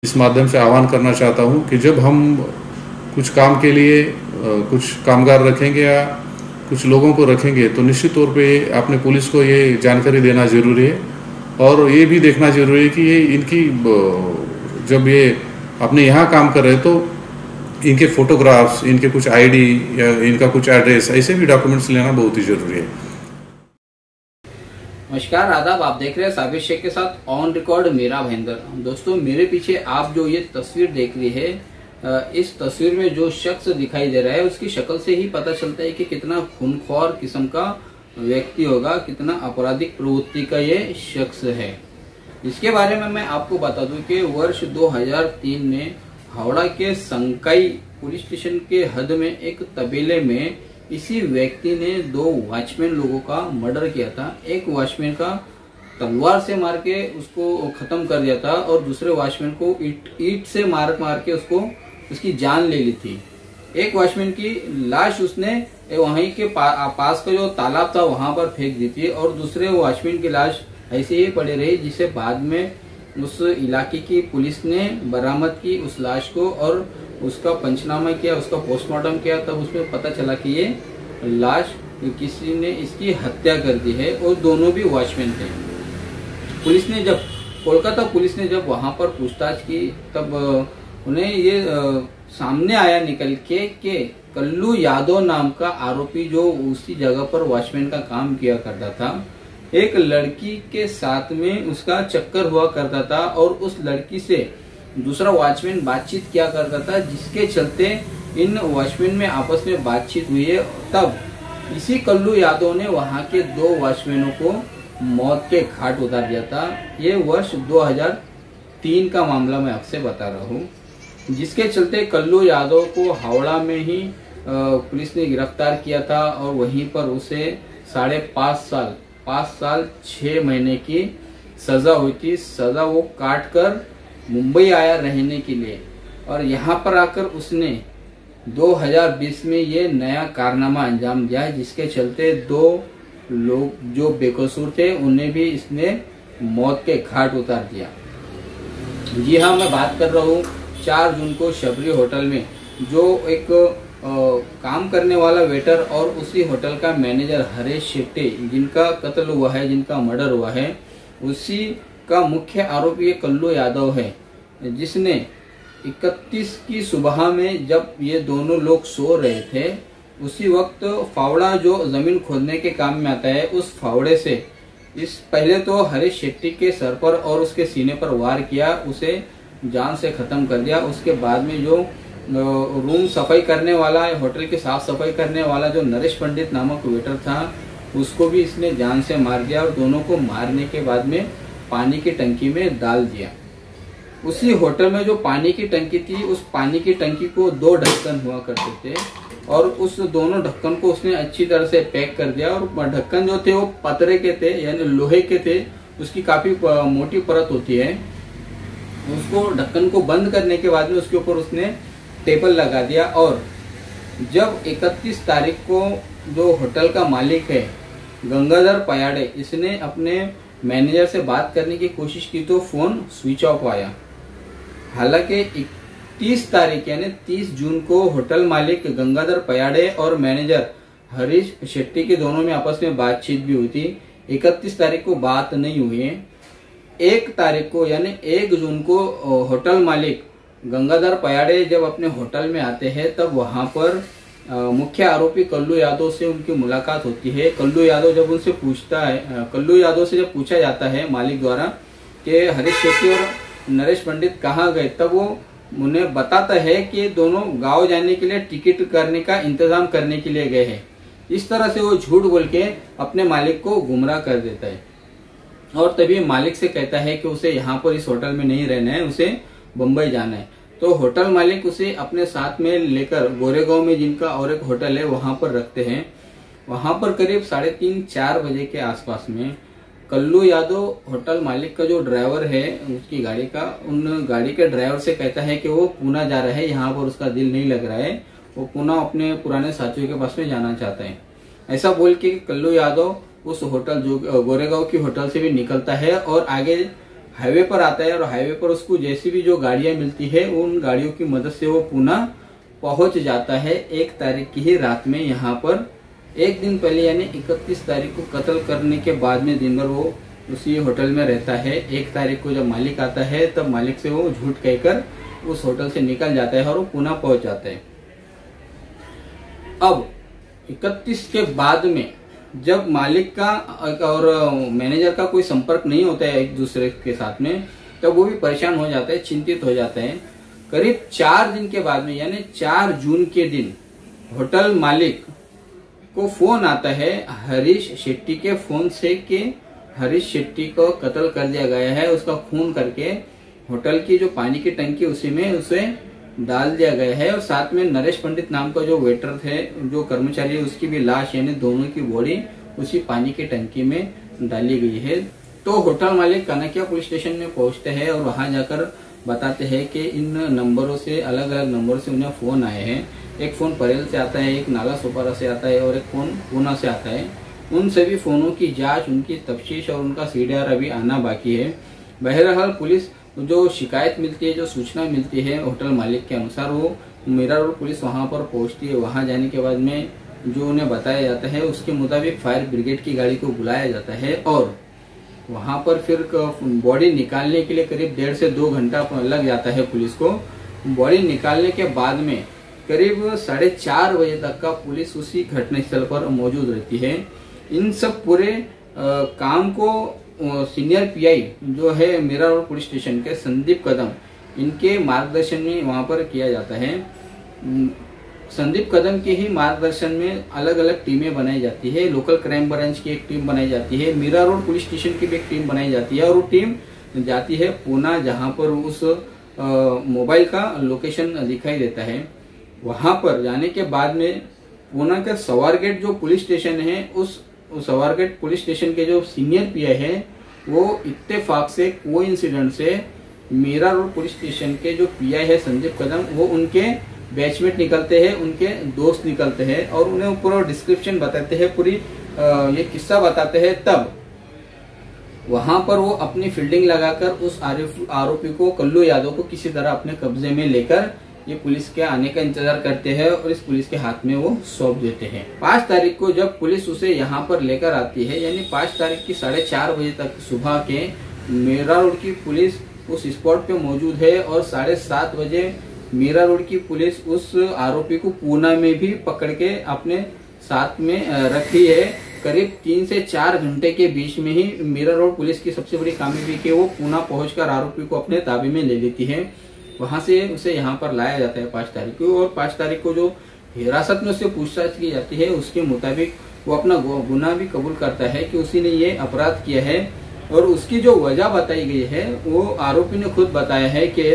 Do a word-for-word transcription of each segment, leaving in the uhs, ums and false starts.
इस माध्यम से आह्वान करना चाहता हूं कि जब हम कुछ काम के लिए कुछ कामगार रखेंगे या कुछ लोगों को रखेंगे तो निश्चित तौर पे अपने पुलिस को ये जानकारी देना ज़रूरी है और ये भी देखना ज़रूरी है कि ये इनकी जब ये अपने यहाँ काम कर रहे हैं तो इनके फोटोग्राफ्स, इनके कुछ आईडी या इनका कुछ एड्रेस, ऐसे भी डॉक्यूमेंट्स लेना बहुत ही ज़रूरी है। नमस्कार, आदाब। आप देख रहे हैं साबिर शेख के साथ ऑन रिकॉर्ड मेरा भयंदर। दोस्तों, मेरे पीछे आप जो ये तस्वीर देख रही है, इस तस्वीर में जो शख्स दिखाई दे रहा है उसकी शक्ल से ही पता चलता है कि कितना खूनख्वार किस्म का व्यक्ति होगा, कितना आपराधिक प्रवृत्ति का ये शख्स है। इसके बारे में मैं आपको बता दूं कि वर्ष दो हज़ार तीन में हावड़ा के संकाई पुलिस स्टेशन के हद में एक तबेले में इसी व्यक्ति ने दो वॉचमैन लोगों का मर्डर किया था। एक वॉचमैन का तलवार से मार के उसको खत्म कर दिया था और दूसरे वॉचमैन को ईट ईट से मार मार के उसको उसकी जान ले ली थी। एक वॉचमैन की लाश उसने वहीं के पा, पास का जो तालाब था वहां पर फेंक दी थी और दूसरे वॉचमैन की लाश ऐसे ही पड़ी रही, जिसे बाद में उस इलाके की पुलिस ने बरामद की उस लाश को और उसका पंचनामा किया, उसका पोस्टमार्टम किया। तब उसमें पता चला कि ये लाश किसी ने इसकी हत्या कर दी है और दोनों भी वॉचमैन थे। पुलिस ने जब कोलकाता पुलिस ने जब वहां पर पूछताछ की तब उन्हें ये सामने आया निकल के कि कल्लू यादव नाम का आरोपी जो उसी जगह पर वॉचमैन का काम किया करता था, एक लड़की के साथ में उसका चक्कर हुआ करता था और उस लड़की से दूसरा वॉचमैन बातचीत किया करता था, जिसके चलते इन वॉचमैन में आपस में बातचीत हुई है। तब इसी कल्लू यादव ने वहां के दो वॉचमैनों को मौत के घाट उतार दिया था। ये वर्ष दो हज़ार तीन का मामला मैं आपसे बता रहा हूँ, जिसके चलते कल्लू यादव को हावड़ा में ही पुलिस ने गिरफ्तार किया था और वहीं पर उसे साढ़े पाँच साल पाँच साल छह महीने की सजा हुई थी। सजा वो काट कर मुंबई आया रहने के लिए और यहाँ पर आकर उसने दो हज़ार बीस में ये नया कारनामा अंजाम दिया, जिसके चलते दो लोग जो बेकसूर थे उन्हें भी इसने मौत के घाट उतार दिया। जी हाँ, मैं बात कर रहा हूँ चार जून को शबरी होटल में जो एक आ, काम करने वाला वेटर और उसी होटल का मैनेजर हरीश शेट्टी, जिनका कत्ल हुआ है, जिनका मर्डर हुआ है, उसी का मुख्य आरोपी कल्लू यादव है, जिसने इकतीस की सुबह में जब ये दोनों लोग सो रहे थे उसी वक्त फावड़ा जो जमीन खोदने के काम में आता है, उस फावड़े से इस पहले तो हरीश शेट्टी के सर पर और उसके सीने पर वार किया, उसे जान से खत्म कर दिया। उसके बाद में जो रूम सफाई करने वाला, होटल की साफ सफाई करने वाला जो नरेश पंडित नामक वेटर था, उसको भी इसने जान से मार दिया और दोनों को मारने के बाद में पानी की टंकी में डाल दिया। उसी होटल में जो पानी की टंकी थी, उस पानी की टंकी को दो ढक्कन हुआ करते थे और उस दोनों ढक्कन को उसने अच्छी तरह से पैक कर दिया और ढक्कन जो थे वो पतरे के थे, यानी लोहे के थे, उसकी काफी मोटी परत होती है। उसको ढक्कन को बंद करने के बाद में उसके ऊपर उसने टेबल लगा दिया और जब इकतीस तारीख को जो होटल का मालिक है गंगाधर पयाड़े, इसने अपने मैनेजर से बात करने की कोशिश की तो फोन स्विच ऑफ आया। हालांकि तीस तारीख यानी तीस जून को होटल मालिक गंगाधर पयाड़े और मैनेजर हरीश शेट्टी के दोनों में आपस में बातचीत भी हुई थी। इकतीस तारीख को बात नहीं हुई है। एक तारीख को यानी एक जून को होटल मालिक गंगाधर पयाड़े जब अपने होटल में आते हैं तब वहां पर मुख्य आरोपी कल्लू यादव से उनकी मुलाकात होती है। कल्लू यादव जब उनसे पूछता है कल्लू यादव से जब पूछा जाता है मालिक द्वारा कि हरीश शेट्टी और नरेश पंडित कहाँ गए, तब वो उन्हें बताता है कि दोनों गांव जाने के लिए टिकट करने का इंतजाम करने के लिए गए हैं। इस तरह से वो झूठ बोल के अपने मालिक को गुमराह कर देता है और तभी मालिक से कहता है कि उसे यहाँ पर इस होटल में नहीं रहना है, उसे बम्बई जाना है। तो होटल मालिक उसे अपने साथ में लेकर गोरेगांव में जिनका और एक होटल है वहां पर रखते हैं। वहां पर करीब साढ़े तीन चार बजे के आसपास में कल्लू यादव होटल मालिक का जो ड्राइवर है उसकी गाड़ी का, उन गाड़ी के ड्राइवर से कहता है कि वो पुणे जा रहा है, यहाँ पर उसका दिल नहीं लग रहा है, वो पुणे अपने पुराने साथियों के पास में जाना चाहता है। ऐसा बोल के कल्लू यादव उस होटल जो गोरेगांव की होटल से भी निकलता है और आगे हाईवे पर आता है और हाईवे पर उसको जैसी भी जो गाड़ियां मिलती है उन गाड़ियों की मदद से वो पुणे पहुंच जाता है। एक तारीख की ही रात में यहाँ पर एक दिन पहले यानी इकतीस तारीख को कत्ल करने के बाद में दिन भर वो उसी होटल में रहता है। एक तारीख को जब मालिक आता है तब मालिक से वो झूठ कहकर उस होटल से निकल जाता है और वो पुणे पहुंच जाता है। अब इकतीस के बाद में जब मालिक का और मैनेजर का कोई संपर्क नहीं होता है एक दूसरे के साथ में, तब वो भी परेशान हो जाता है, चिंतित हो जाता है। करीब चार दिन के बाद में यानी चार जून के दिन होटल मालिक को फोन आता है हरीश शेट्टी के फोन से कि हरीश शेट्टी को कत्ल कर दिया गया है। उसका खून करके होटल की जो पानी की टंकी उसी में उसे डाल दिया गया है और साथ में नरेश पंडित नाम का जो वेटर थे, जो कर्मचारी है, उसकी भी लाश यानी दोनों की बॉडी उसी पानी की टंकी में डाली गई है। तो होटल मालिक कनकिया पुलिस स्टेशन में पहुंचते हैं और वहां जाकर बताते हैं कि इन नंबरों से, अलग अलग नंबरों से उन्हें फोन आए हैं। एक फोन परेल से आता है, एक नाला सोपारा से आता है और एक फोन पूना से आता है। उन सभी फोनों की जांच, उनकी तफ्तीश और उनका सीडीआर अभी आना बाकी है। बहरहाल पुलिस जो शिकायत मिलती है, जो सूचना मिलती है होटल मालिक के अनुसार, वो मीरा रोड पुलिस वहां पर पहुंचती है। वहां जाने के बाद में जो उन्हें बताया जाता है उसके मुताबिक फायर ब्रिगेड की गाड़ी को बुलाया जाता है और वहां पर फिर बॉडी निकालने के लिए करीब डेढ़ से दो घंटा लग जाता है पुलिस को। बॉडी निकालने के बाद में करीब साढ़े चार बजे तक का पुलिस उसी घटनास्थल पर मौजूद रहती है। इन सब पूरे आ, काम को सीनियर पीआई जो है मीरा रोड पुलिस स्टेशन के संदीप कदम, इनके मार्गदर्शन में वहां पर किया जाता है। संदीप कदम के ही मार्गदर्शन में अलग अलग टीमें बनाई जाती है। लोकल क्राइम ब्रांच की एक टीम बनाई जाती है, मीरा रोड पुलिस स्टेशन की भी एक टीम बनाई जाती है और वो टीम जाती है पुणे, जहां पर उस मोबाइल का लोकेशन दिखाई देता है। वहां पर जाने के बाद में पुणे के सवारगेट जो पुलिस स्टेशन है, उस सवारगेट पुलिस स्टेशन के जो सीनियर पीआई है वो इत्तेफाक से, कोइंसिडेंट से मीरा रोड पुलिस स्टेशन के जो पीआई है संदीप कदम, वो उनके बैचमेट निकलते हैं, उनके दोस्त निकलते हैं और उन्हें पूरा डिस्क्रिप्शन बताते हैं, पूरी ये किस्सा बताते हैं। तब वहां पर वो अपनी फील्डिंग लगाकर उस आरोपी को, कल्लू यादव को किसी तरह अपने कब्जे में लेकर ये पुलिस के आने का इंतजार करते हैं और इस पुलिस के हाथ में वो सौंप देते हैं। पांच तारीख को जब पुलिस उसे यहाँ पर लेकर आती है, यानी पांच तारीख की साढ़े चार बजे तक सुबह के मीरा रोड की पुलिस उस स्पॉट पे मौजूद है और साढ़े सात बजे मीरा रोड की पुलिस उस आरोपी को पुणे में भी पकड़ के अपने साथ में रखी है। करीब तीन से चार घंटे के बीच में ही मीरा रोड पुलिस की सबसे बड़ी कामयाबी कि वो पुणे पहुंचकर आरोपी को अपने ताबे में ले लेती है। वहां से उसे यहाँ पर लाया जाता है पांच तारीख को और पांच तारीख को जो हिरासत में उससे पूछताछ की जाती है उसके मुताबिक वो अपना गुनाह भी कबूल करता है कि उसी ने ये अपराध किया है और उसकी जो वजह बताई गई है वो आरोपी ने खुद बताया है कि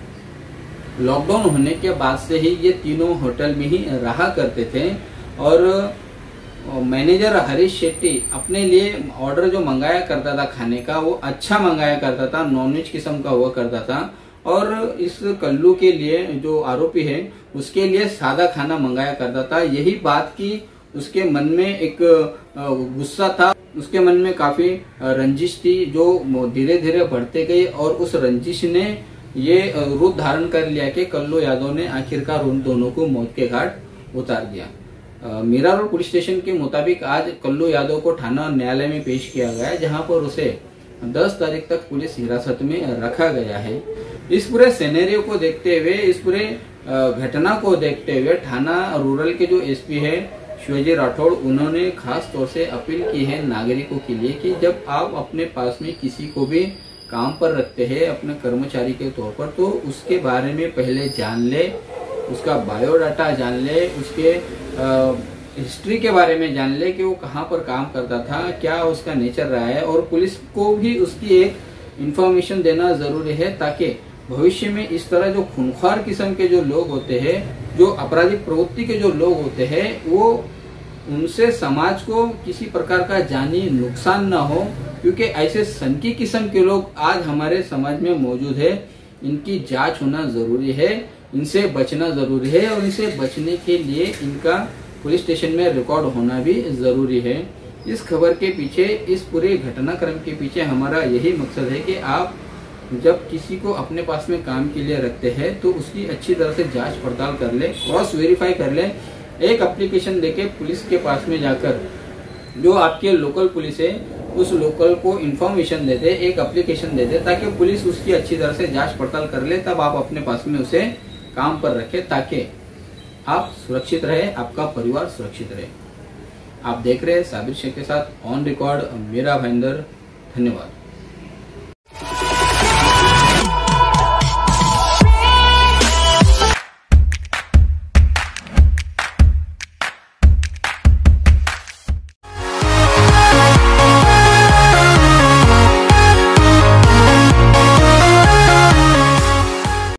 लॉकडाउन होने के बाद से ही ये तीनों होटल में ही रहा करते थे और मैनेजर हरीश शेट्टी अपने लिए ऑर्डर जो मंगाया करता था खाने का वो अच्छा मंगाया करता था, नॉनवेज किस्म का हुआ करता था और इस कल्लू के लिए जो आरोपी है उसके लिए सादा खाना मंगाया करता था। यही बात की उसके मन में एक गुस्सा था, उसके मन में काफी रंजिश थी जो धीरे धीरे बढ़ते गई और उस रंजिश ने ये रूप धारण कर लिया कि कल्लू यादव ने आखिरकार उन दोनों को मौत के घाट उतार दिया। मीरा रोड पुलिस स्टेशन के मुताबिक आज कल्लू यादव को थाना न्यायालय में पेश किया गया जहां पर उसे दस तारीख तक पुलिस हिरासत में रखा गया है। इस पूरे सिनेरियो को देखते हुए, इस पूरे घटना को देखते हुए थाना रूरल के जो एसपी है शिवाजी राठौड़, उन्होंने खास तौर से अपील की है नागरिकों के लिए कि जब आप अपने पास में किसी को भी काम पर रखते हैं अपने कर्मचारी के तौर पर, तो उसके बारे में पहले जान ले, उसका बायोडाटा जान ले, उसके हिस्ट्री के बारे में जान ले कि वो कहाँ पर काम करता था, क्या उसका नेचर रहा है और पुलिस को भी उसकी एक इंफॉर्मेशन देना जरूरी है ताकि भविष्य में इस तरह जो खूंखार किस्म के जो लोग होते हैं, जो आपराधिक प्रवृत्ति के जो लोग होते हैं, वो उनसे समाज को किसी प्रकार का जानी नुकसान ना हो, क्योंकि ऐसे सनकी किस्म के लोग आज हमारे समाज में मौजूद है। इनकी जांच होना जरूरी है, इनसे बचना जरूरी है और इनसे बचने के लिए इनका पुलिस स्टेशन में रिकॉर्ड होना भी जरूरी है। इस खबर के पीछे, इस पूरे घटनाक्रम के पीछे हमारा यही मकसद है कि आप जब किसी को अपने पास में काम के लिए रखते हैं तो उसकी अच्छी तरह से जांच पड़ताल कर ले, क्रॉस वेरीफाई कर ले। एक एप्लीकेशन देके पुलिस के पास में जाकर जो आपके लोकल पुलिस है उस लोकल को इन्फॉर्मेशन देते, एक एप्लीकेशन देते ताकि पुलिस उसकी अच्छी तरह से जांच पड़ताल कर ले, तब आप अपने पास में उसे काम पर रखें ताकि आप सुरक्षित रहे, आपका परिवार सुरक्षित रहे। आप देख रहे हैं साबिर शेख के साथ ऑन रिकॉर्ड मेरा भाईंदर। धन्यवाद।